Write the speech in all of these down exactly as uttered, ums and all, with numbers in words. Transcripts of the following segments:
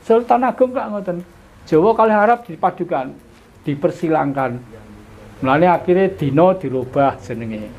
Sultan Agung kak ngoten. Jawa kali Arab dipadukan, dipersilangkan. Mulane akhirnya dino dirubah jenenge.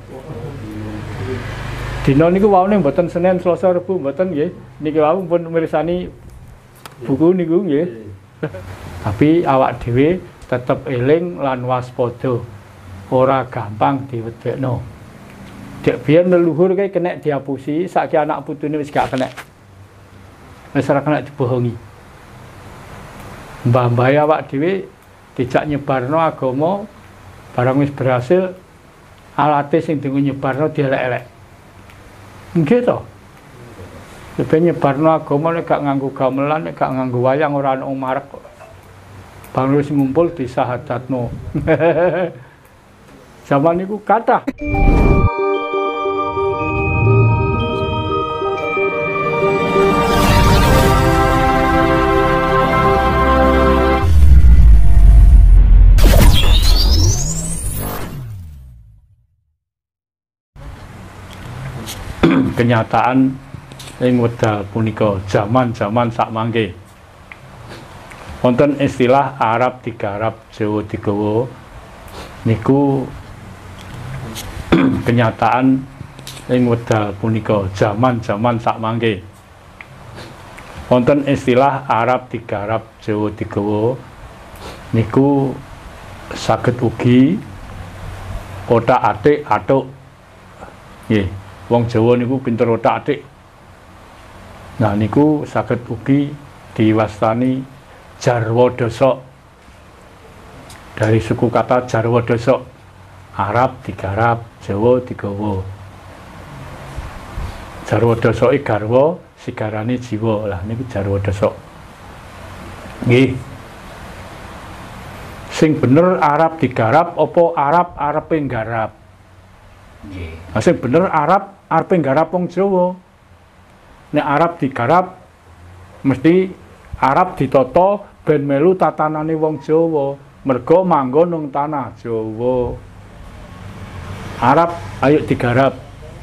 Dino niku waune mboten Senin, Selasa, Rebo mboten nggih. Niki wau pun mirsani buku niku nggih. Tapi awak dhewe tetep eling lan waspada. Ora gampang diwedekno. Dek biyen leluhur kae kena diapusi, saiki anak putune wis gak kena. Wis ora kena dibohongi. Mbah-mbah awak dhewe dijak nyebarno agama, barang wis berhasil alate sing dienggo nyebarno dielek-elek. Nggih to? Lebih nyebarno agama nek gak nganggo gamelan, nek gak nganggo wayang ora ana marek kok. Bang wis ngumpul disahadatno. Zaman niku kathah. Kenyataan ing wekdal punika zaman-zaman sakmangke wonten istilah Arab digarap Jawa digawa niku kenyataan ing wekdal punika zaman-zaman sakmangke wonten istilah Arab digarap Jawa digawa niku saged ugi otak-atik atuk nggih. Wong Jawa niku pinter otak-atik. Nah niku saged ugi diwastani jarwa dasa. Dari suku kata jarwa dasa. Arab digarap, Jawa digawa. Jarwa dasa iki garwa, sigarane jiwa. Lah niku jarwa dasa. Nggih. Sing bener Arab digarap apa Arab arepe nggarap? Nggih. Nah, sing bener Arab arepe nggarap wong Jawa. Nek Arab digarap mesti Arab ditata ben melu tatanane wong Jawa, merga manggon nang tanah Jawa. Arab ayo digarap.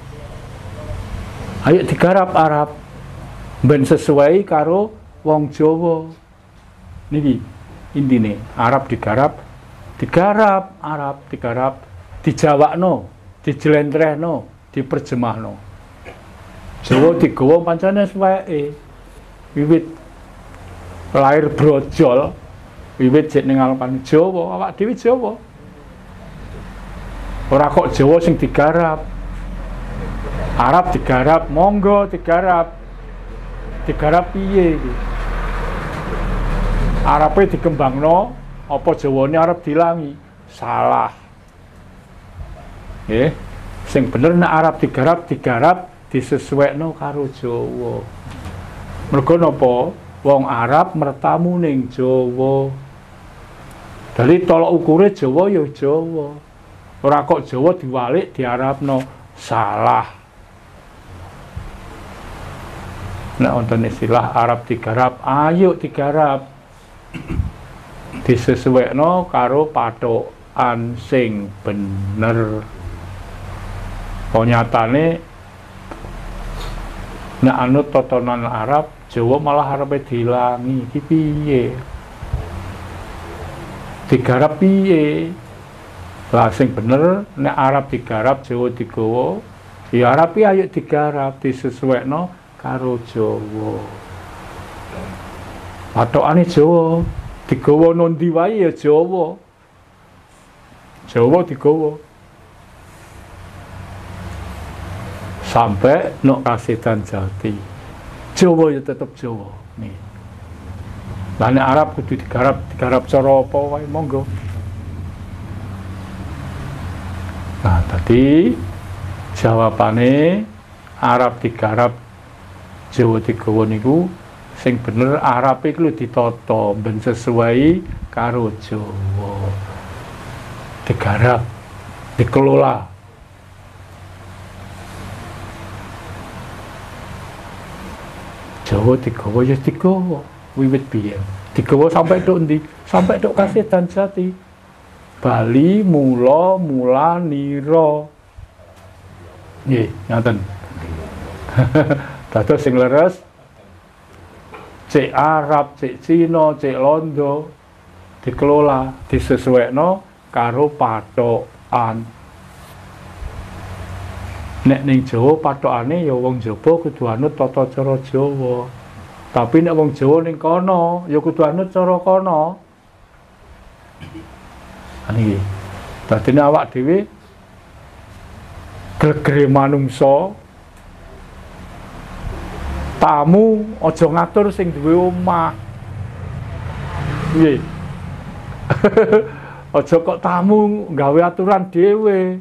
Ayo digarap Arab ben sesuai karo wong Jawa. Niki intine Arab digarap, digarap Arab digarap, dijawakno, dijlentrehno, diperjemahno. Jawa digawa pancene suweke. Wiwit lahir brojol, wiwit jek ning alpan Jawa, awak dhewe Jawa. Ora kok Jawa sing digarap. Arab digarap, monggo digarap. Digarap piye iki? Arabe dikembangno, apa Jawane arep dilangi? Salah. Nggih. Sing bener nek Arab digarap digarap disesuaikno karo Jawa. Mergo napa? Wong Arab mertamu ning Jawa. Dari tolok ukure Jawa ya Jawa. Ora kok Jawa diwalik diarabno. Salah. Nek wonten istilah Arab digarap, ayo digarap. Disesuaikno karo patokan sing bener. Nyatane nek anut tatanan Arab, Jawa malah arepe dilangi. Iki piye? Digarap piye? Lah sing bener nek Arab digarap, Jawa digawa, ya Arab ayo digarap disesuaikno karo Jawa. Patokane Jawa, digawa nondi wae ya Jawa. Jawa digawa. Sampai nok Kasetan Jati. Jawa ya tetep Jawa. Nih. Lah nek Arab kudu digarap, digarap cara apa wae monggo. Nah, tadi jawabane Arab digarap Jawa digawa niku sing bener Arab iku ditata ben sesuai karo Jawa. Digarap, dikelola. Jawa digawa ya digawa wiwit biyen. Digawa sampai tok ndi? Sampai tok Kasetan Jati. Bali mula mula nira. Nggih, ngoten. Dados sing leres cek Arab, cek Cina, cek Londo dikelola, disesuaikan karo patokan. Nek ning Jawa patokane ya wong Jawa kudu anut tata cara Jawa. Tapi nek wong Jawa ning kono ya kudu anut cara kono. Niki. Dadi awak dhewe gregere manungsa tamu aja ngatur sing duwe omah. Nggih. Aja kok tamu gawe aturan dhewe.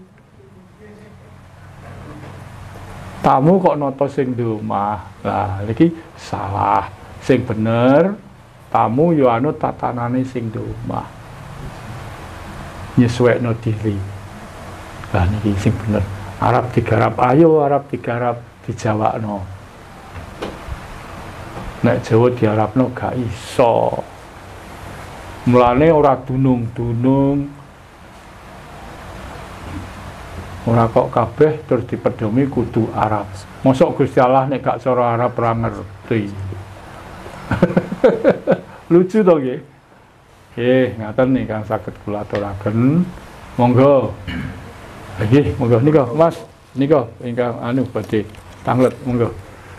Tamu kok nata sing duwe omah. Lah iki salah. Sing bener tamu yo anut tatanane sing duwe omah. Nyesuaikno diri. Lah niki sing bener. Arab digarap ayo, Arab digarap dijawakno. Nek Jawa diarapno gak iso. Mulane ora dunung-dunung. Ora kok kabeh terus dipedomi kudu Arab. Mosok Gusti Allah nek gak cara Arab ora ngerti. Lucu to nggih. Nggih, ngaten nih kang saged kula aturaken. Monggo. Nggih, monggo nika Mas, nika ingkang anu badhe tanglet monggo.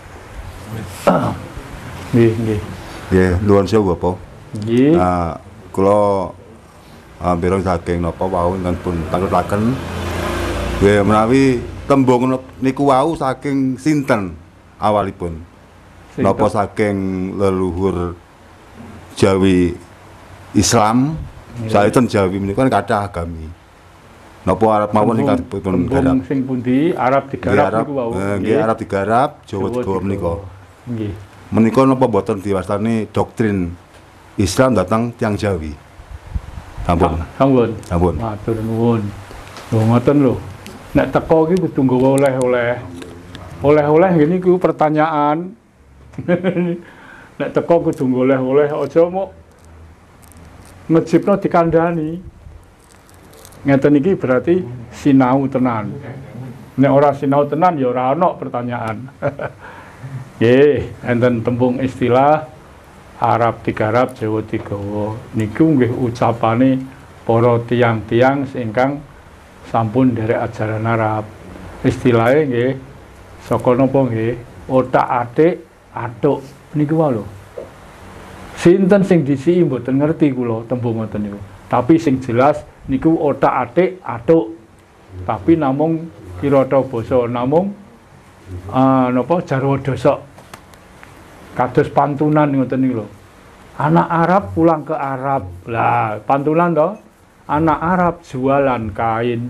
Nggih, nggih. Nggih, nuwun sewu Bapak. Nggih. Nah, kula ambirang saking napa wau ingkang pun tangletaken. Nggih, menawi tembung niku wau saking sinten awalipun? Napa saking leluhur Jawi Islam? Saenten Jawi menika kan kathah agami. Napa Arab mawon ingkang dipun garap? Sing pundi Arab digarap niku wau. Nggih, Arab digarap, Jawa digawa menika. Nggih. Menika napa boten diwastani doktrin Islam datang tiang Jawi? Sampun. Sampun. Sampun. Matur nuwun. Lho ngoten lho. Nek teko iki kudu nggawa oleh-oleh. Oleh-oleh ngene iku pertanyaan. Nek teko kudu goleh-oleh aja mok ngejipno dikandhani. Ngeten iki berarti sinau tenan. Nek ora sinau tenan ya ora ana pertanyaan. Nggih, enten tembung istilah Arab digarap Jawa digawa. Niku nggih ucapane para tiang-tiang ingkang sampun derek ajaran Arab. Istilahnya nggih saka napa nggih? Otak-atik atuk niku wae lho. Sinten sing disiki mboten ngerti kula tembung ngoten niku. Tapi sing jelas niku otak-atik atuk. Tapi namung kirata basa namung uh, napa jarwa dosok. Kados pantunan ngoten niku lho. Anak Arab pulang ke Arab. Lah, pantunan to. Anak Arab jualan kain.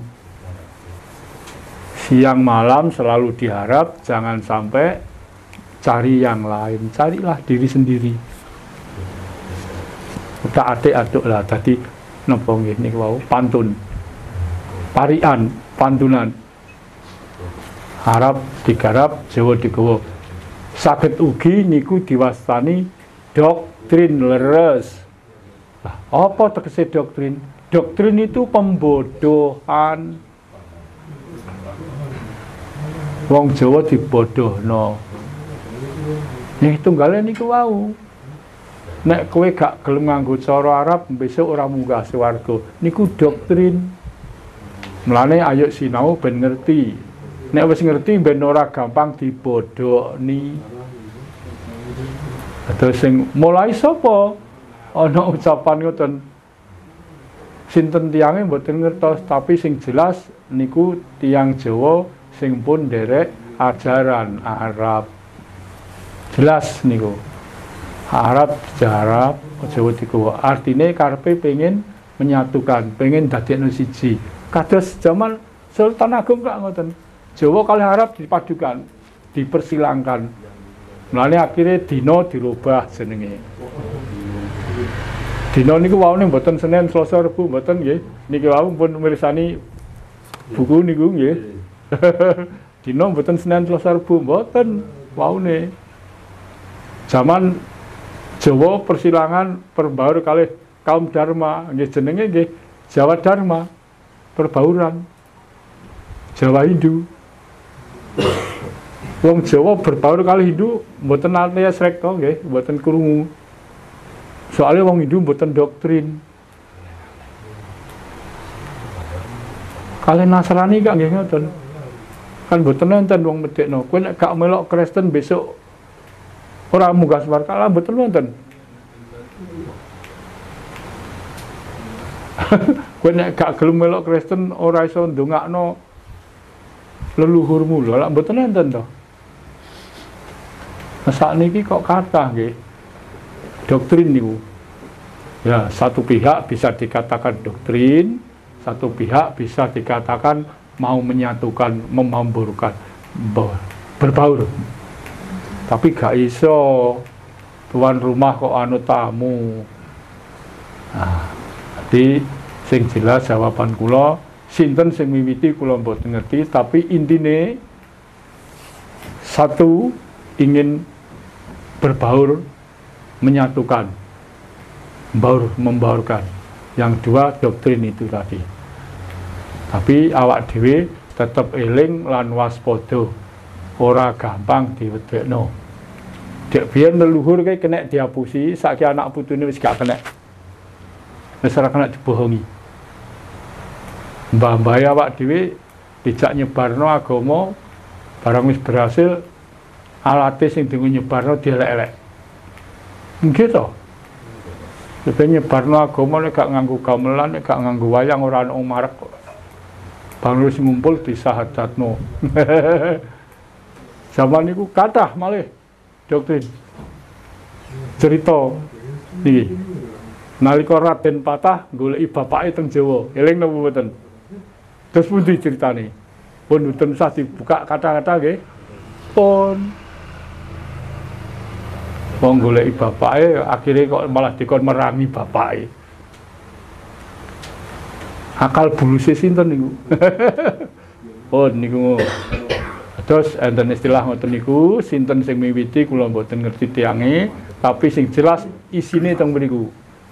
Siang malam selalu diharap jangan sampai cari yang lain. Carilah diri sendiri. Utak adik aduk lah tadi napa nggih niku wau pantun. Parian, pantunan. Arab digarap, Jawa digawa. Saged ugi niku diwastani doktrin leres. Lah, apa tegese doktrin? Doktrin itu pembodohan. Wong Jawa dibodohno. Nih tunggale niku wau. Nek kowe gak gelem nganggo cara Arab besok ora munggah swarga. Niku doktrin. Mulane ayo sinau ben ngerti. Nek wis ngerti ben ora gampang dibodohni. Terus sing mulai sapa? Ana ucapan ngoten. Sinten tiange mboten ngertos, tapi sing jelas niku tiang Jawa sing pun derek ajaran Arab. Jelas niku. Arab digarap, Jawa digawa. Artine karepe pengen menyatukan, pengen dadekno siji. Kados zaman Sultan Agung kok ngoten. Jawa kali Arab dipadukan, dipersilangkan. Mulane akhirnya dina dirubah jenenge. Dina niku waune mboten Senin, Selasa, Rebo mboten nggih. Niki wau pun mirsani buku niku nggih. Dina mboten Senin, Selasa, Rebo mboten waune. Zaman Jawa persilangan perbaur kalih kaum Dharma nggih jenenge nggih Jawa Dharma. Perbauran Jawa Hindu. Wong Jawa berbaur kali Hindu mboten alias rekto nggih, mboten krungu. Soalnya wong Hindu mboten doktrin. Kalian Nasrani gak nggih ngoten. Kan mboten nenten wong medekno. Kowe nek gak melok Kristen besok ora munggah swarga, mboten nenten. Kowe nek gak gelem melok Kristen ora iso ndongakno leluhurmu lho, lak mboten nenten to. Nah, sakniki kok kathah nggih doktrin niku. Ya, satu pihak bisa dikatakan doktrin, satu pihak bisa dikatakan mau menyatukan, memamburkan, berbaur. Tapi gak iso tuan rumah kok anu tamu. Nah, jadi sing jelas jawaban kula, sinten sing miwiti kula mboten ngerti, tapi intine satu ingin berbaur, menyatukan, membaur, membaurkan. Yang dua doktrin itu tadi. Tapi awak dhewe tetep eling lan waspada, ora gampang diwedekno. Dek biyen leluhur kae kena diapusi, saiki anak putune wis gak kena. Wis ora kena dibohongi. Mbah-mbah awak dhewe dijak nyebarno agama, barang wis berhasil alate sing dienggo nyebarno dielek-elek. Nggih to. Dhewe nyebarno agama nek gak nganggo gamelan, nek gak nganggo wayang ora ana marek kok. Bang wis ngumpul disahadatno. Zaman niku kathah malih doktrin. Cerita niki. Nalika Raden Patah goleki bapake teng Jawa, eling napa mboten? Terus pundi ceritane? Pun mboten usah dibuka kata-kata nggih. Pun wong goleki bapake akhirnya kok malah dikon merangi bapake. Akal buluse sinten niku? Pun niku. Terus enten istilah ngoten niku, sinten sing miwiti kula mboten ngerti tiange, tapi sing jelas isine teng mriku.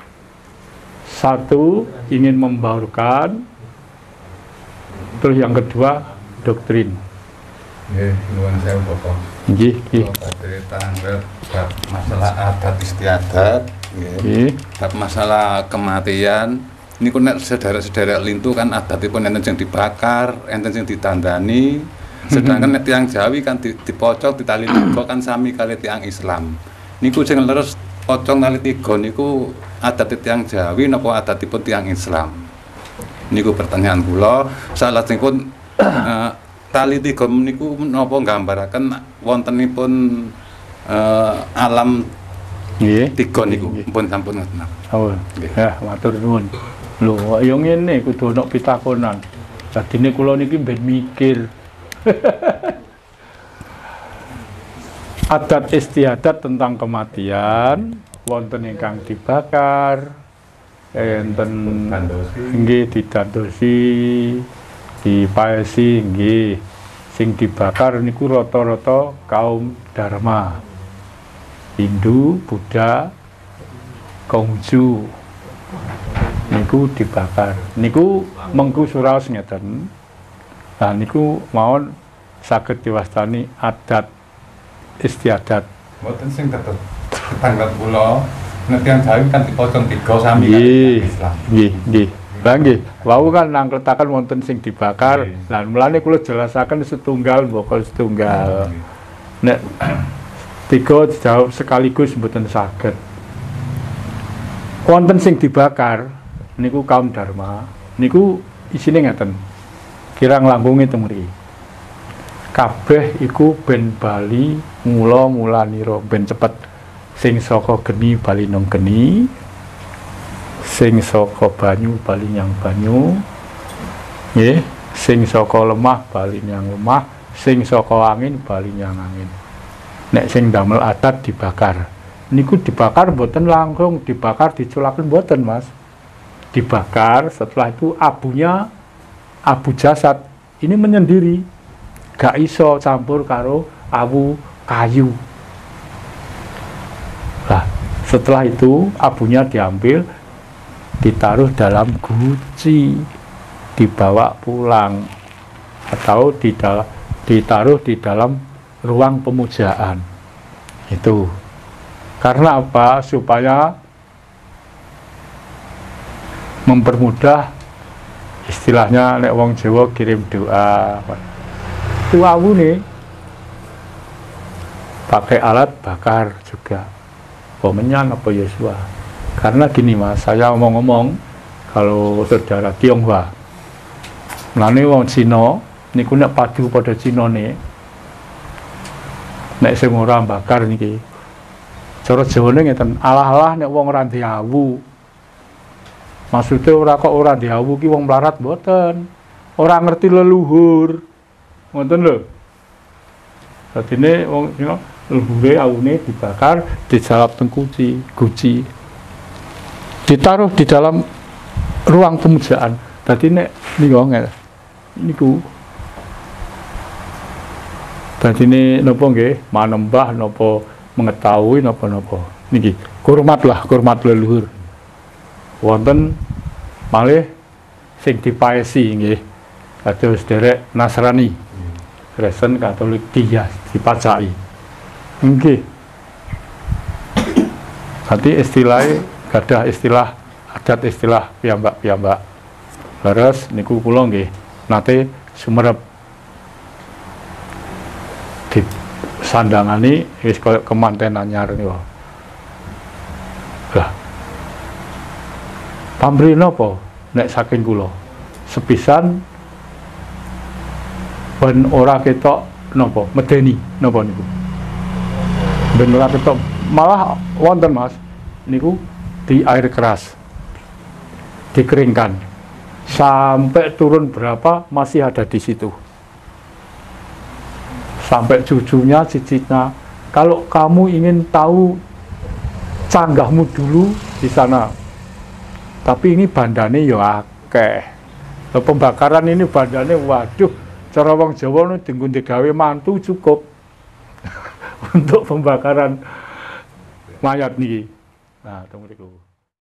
Satu, ingin membaurkan. Terus yang kedua, doktrin. Nggih, nuwun sewu Bapak. Nggih, nggih. Cerita bab masalah adat istiadat, nggih. Bab masalah kematian. Niku nek sedherek-sedherek lintu kan adatipun enten sing dibakar, enten sing ditandani. Sedangkan nek tiyang Jawi kan dipocok, ditali tiga kan sami kali tiyang Islam. Niku sing leres pocong tali tiga niku adat tiyang Jawi napa adatipun tiyang Islam? Niku pertanyaan kula. Salajengipun uh, tali tiga niku napa nggambaraken wontenipun uh, alam nggih tiga niku pun sampun ngoten. Oh, ya matur nuwun. Lho, yo ngene kudu ana pitakonan. Dadine kula niki ben mikir. Adat istiadat tentang kematian wonten ingkang dibakar, enten nggih didandosi, dipaesi nggih. Sing dibakar niku rata-rata kaum Dharma. Hindu, Buddha, Konghucu. Niku dibakar. Niku mengku suraos ngeten. Nah niku mawon saged diwastani adat istiadat. Mboten sing tetep tetangga kula nek tiyang Jawi kan dipocong tiga sami Islam. Nggih, nggih. Lah nggih, wau kan nangkletaken wonten sing dibakar. Lah mulane kula jelasaken setunggal mboko setunggal. Nek tiga dijawab sekaligus mboten saged. Wonten sing dibakar niku kaum Dharma. Niku isine ngeten. Kirang langkunge teng mriki. Kabeh iku ben bali mula-mulanira ben cepet. Sing saka geni bali nang geni. Sing saka banyu bali nyang banyu. Nggih, sing saka lemah bali nyang lemah, sing saka angin bali nyang angin. Nek sing damel adat dibakar. Niku dibakar mboten langsung dibakar diculaken mboten, Mas. Dibakar, setelah itu abunya abu jasad ini menyendiri, gak iso campur karo abu kayu. Nah, setelah itu abunya diambil, ditaruh dalam guci, dibawa pulang, atau di ditaruh di dalam ruang pemujaan. Itu. Karena apa? Supaya mempermudah, istilahnya nek wong Jawa kirim doa. Itu awu nih pakai alat bakar juga, pemenyan apa Yosua. Karena gini mas, saya ngomong-ngomong kalau saudara Tionghoa, nane wong Cina, niku nek padu pada Cina nih, nek sing ora bakar niki, cara Jawane ngeten, alah-alah nek wong ora diawu. Maksudnya ora kok ora diawu ki wong melarat mboten. Ora ngerti leluhur. Ngoten lho. Dadine wong Cina leluhure awune dibakar, dijalap teng guci, guci. Ditaruh di dalam ruang pemujaan. Dadi nek niku ngene. Niku. Dadine napa nggih, manembah napa mengetahui napa-napa. Niki, hormatlah, hormat leluhur. Wonten malih sing dipaesi nggih kados derek Nasrani, Kristen, Katolik dia dipacai nggih. Nanti istilahnya gadah istilah adat istilah piyambak-piyambak. Leres niku kula nggih nate sumerep di sandangani wis koyo kemanten anyar niku. Lah pamrih napa nek saking kula sepisan ben ora ketok napa medeni napa niku ben ora ketok, malah wonten mas niku di air keras dikeringkan sampai turun berapa masih ada di situ sampai cucunya cicitnya. Kalau kamu ingin tahu canggahmu dulu di sana. Tapi ini bandane ya akeh. Pembakaran ini bandane waduh, cara wong Jawa niku dinggo digawe mantu cukup untuk pembakaran mayat niki. Nah, tunggu niku.